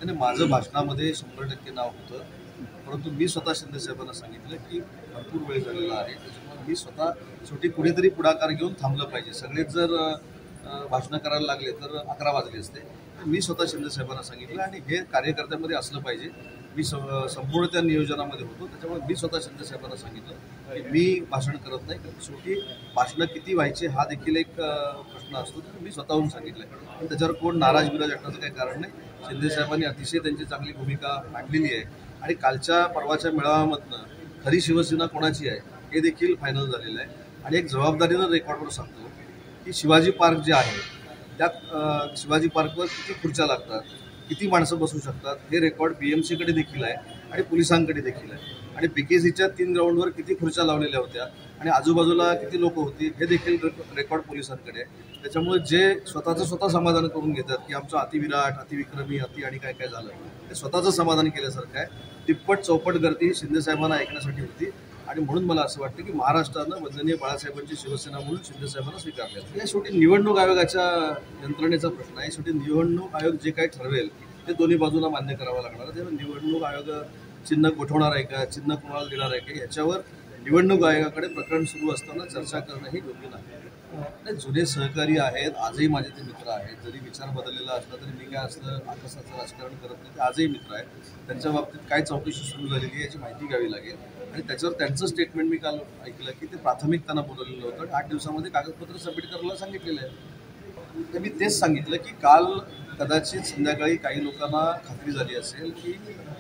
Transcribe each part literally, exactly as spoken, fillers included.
आणि माझं भाषणामध्ये शंभर टक्के नाव होतं, परंतु मी स्वतः शिंदे साहेबांना सांगितलं की भरपूर वेळ झालेला आहे, त्याच्यामुळे मी स्वतः शेवटी कुणीतरी पुढाकार घेऊन थांबलं पाहिजे. सगळेच जर भाषणं करायला लागले तर अकरा वाजले असते. मी स्वतः शिंदे साहेबांना सांगितलं आणि हे कार्यकर्त्यांमध्ये असलं पाहिजे. मी संपूर्ण त्या नियोजनामध्ये होतो, त्याच्यामुळे मी स्वतः शिंदे साहेबांना सांगितलं की मी भाषण करत नाही, कारण शेवटी भाषणं किती व्हायचे हा देखील एक प्रश्न असतो. तर मी स्वतःहून सांगितलं पण त्याच्यावर कोण नाराज बिराज असण्याचं काही कारण नाही. शिंदे साहेबांनी अतिशय त्यांची चांगली भूमिका मांडलेली आहे आणि कालच्या परवाच्या मेळाव्यामधनं खरी शिवसेना कोणाची आहे हे देखील फायनल झालेलं आहे. आणि एक जबाबदारीनं रेकॉर्डवर सांगतो की शिवाजी पार्क जे आहे त्यात शिवाजी पार्कवर किती खुर्च्या लागतात, किती माणसं बसू शकतात हे रेकॉर्ड बी एम सीकडे देखील आहे आणि पोलिसांकडे देखील आहे. आणि पी के सीच्या तीन ग्राउंडवर किती खुर्च्या लावलेल्या होत्या आणि आजूबाजूला किती लोक होती हे देखील रेकॉर्ड पोलिसांकडे आहे. त्याच्यामुळे जे स्वतःचं स्वतः समाधान करून घेतात की आमचं अतिविराट, अतिविक्रमी, अति आणि काय काय झालं ते स्वतःचं समाधान केल्यासारखं आहे. तिप्पट चौपट गर्दी ही शिंदे साहेबांना ऐकण्यासाठी होती आणि म्हणून मला असं वाटतं की महाराष्ट्रानं वंदनीय बाळासाहेबांची शिवसेना म्हणून शिंदे साहेबांना स्वीकारले. या शेवटी निवडणूक आयोगाच्या यंत्रणेचा प्रश्न आहे. शेवटी निवडणूक आयोग जे काही ठरवेल ते दोन्ही बाजूला मान्य करावं लागणार आहे. तेव्हा निवडणूक आयोग चिन्ह गोठवणार आहे का, चिन्ह कोणाला देणार आहे का, याच्यावर निवडणूक आयोगाकडे प्रकरण सुरू असताना चर्चा करणं हे योग्य नाही. जुने सहकारी आहेत, आजही माझे ते मित्र आहेत. जरी विचार बदललेला असला तरी मी काय असलं आकाशाचं राजकारण करत नाही, ते आजही मित्र आहेत. त्यांच्या बाबतीत काय चौकशी सुरू झालेली आहे याची माहिती घ्यावी लागेल. आणि त्याच्यावर त्यांचं स्टेटमेंट मी काल ऐकलं की ते प्राथमिक त्यांना बोलवलेलं होतं आणि आठ दिवसामध्ये कागदपत्र सबमिट करायला सांगितलेलं आहे. तर मी तेच सांगितलं की काल कदाचित संध्याकाळी काही लोकांना खात्री झाली असेल की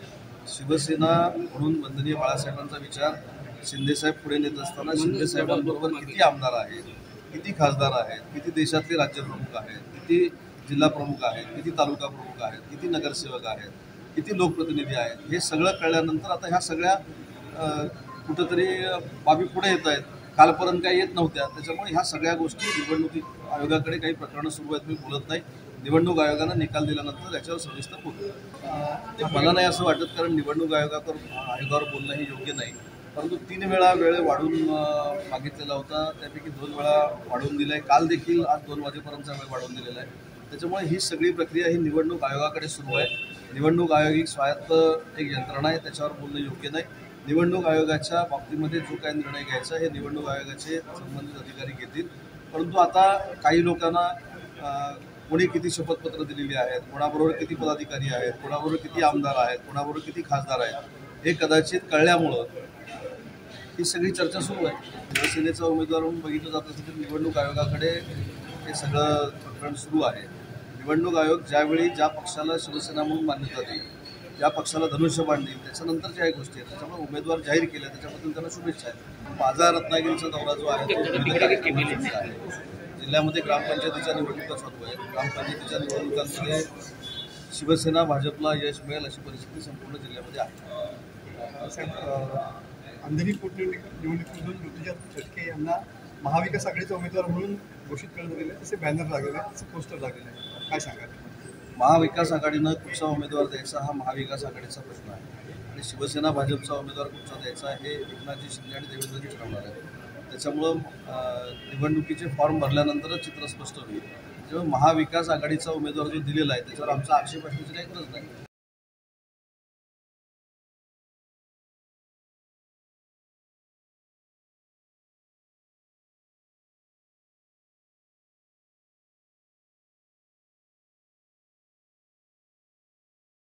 शिवसेना म्हणून वंदनीय बाळासाहेबांचा विचार शिंदेसाहेब पुढे नेत असताना शिंदे साहेबांबरोबर किती आमदार आहेत, किती खासदार आहेत, किती देशातले राज्यप्रमुख आहेत, किती जिल्हा प्रमुख आहेत, किती तालुका प्रमुख आहेत, किती नगरसेवक आहेत, किती लोकप्रतिनिधी आहेत, हे सगळं कळल्यानंतर आता ह्या सगळ्या कुठंतरी बाबी पुढे येत आहेत. कालपर्यंत काही येत नव्हत्या. त्याच्यामुळे ह्या सगळ्या गोष्टी निवडणुकी आयोगाकडे काही प्रकरणं सुरू आहेत, मी बोलत नाही. निवडणूक आयोगानं निकाल दिल्यानंतर याच्यावर सविस्तर बोलतो. ते मला नाही असं वाटत, कारण निवडणूक आयोगावर आयोगावर बोलणं हे योग्य नाही. परंतु तीन वेळा वेळ वाढून मागितलेला होता, त्यापैकी दोन वेळा वाढवून दिला आहे. काल देखील आज दोन वाजेपर्यंतचा वेळ वाढवून दिलेला आहे. त्याच्यामुळे ही सगळी प्रक्रिया ही निवडणूक आयोगाकडे सुरू आहे. निवडणूक आयोग ही स्वायत्त एक यंत्रणा आहे, त्याच्यावर बोलणं योग्य नाही. निवडणूक आयोगाच्या बाबतीमध्ये जो काही निर्णय घ्यायचा हे निवडणूक आयोगाचे संबंधित अधिकारी घेतील. परंतु आता काही लोकांना कोणी किती शपथपत्र दिलेली आहेत, कोणाबरोबर किती पदाधिकारी आहेत, कोणाबरोबर किती आमदार आहेत, कोणाबरोबर किती खासदार आहेत हे कदाचित कळल्यामुळं ही सगळी चर्चा सुरू आहे. शिवसेनेचा उमेदवार म्हणून बघितलं जात असेल तर निवडणूक आयोगाकडे हे सगळं प्रकरण सुरू आहे. निवडणूक आयोग ज्यावेळी ज्या पक्षाला शिवसेना म्हणून मान्यता देईल, ज्या पक्षाला धनुष्यबाण देईल, त्याच्यानंतरच्या काही गोष्टी आहेत. त्याच्यामुळे उमेदवार जाहीर केल्या त्याच्याबद्दल त्यांना शुभेच्छा आहेत. माझा रत्नागिरीचा दौरा जो आहे तो आहे. जिल्ह्यामध्ये ग्रामपंचायतीच्या निवडणुका चालू आहेत. ग्रामपंचायतीच्या निवडणुकांमध्ये शिवसेना भाजपला यश मिळेल अशी परिस्थिती संपूर्ण जिल्ह्यामध्ये आहे. अंधेरी पोटनिवडणुकीमधून ऋतुजा चटके यांना महाविकास आघाडीचा उमेदवार म्हणून घोषित करण्यात आलेले आहे. तसे बॅनर लागलेले आहेत, तसे पोस्टर लागलेले आहे, काय सांगाल? महाविकास आघाडीनं कुठचा उमेदवार द्यायचा हा महाविकास आघाडीचा प्रश्न आहे आणि शिवसेना भाजपचा उमेदवार कुठचा द्यायचा हे एकनाथजी शिंदे आणि देवेंद्रजी ठरवणार आहेत. त्याच्यामुळं निवडणुकीचे फॉर्म भरल्यानंतरच चित्र स्पष्ट होईल. त्यामुळे महाविकास आघाडीचा उमेदवार जो दिलेला आहे त्याच्यावर आमचा आक्षेप असण्याची काही गरज नाही.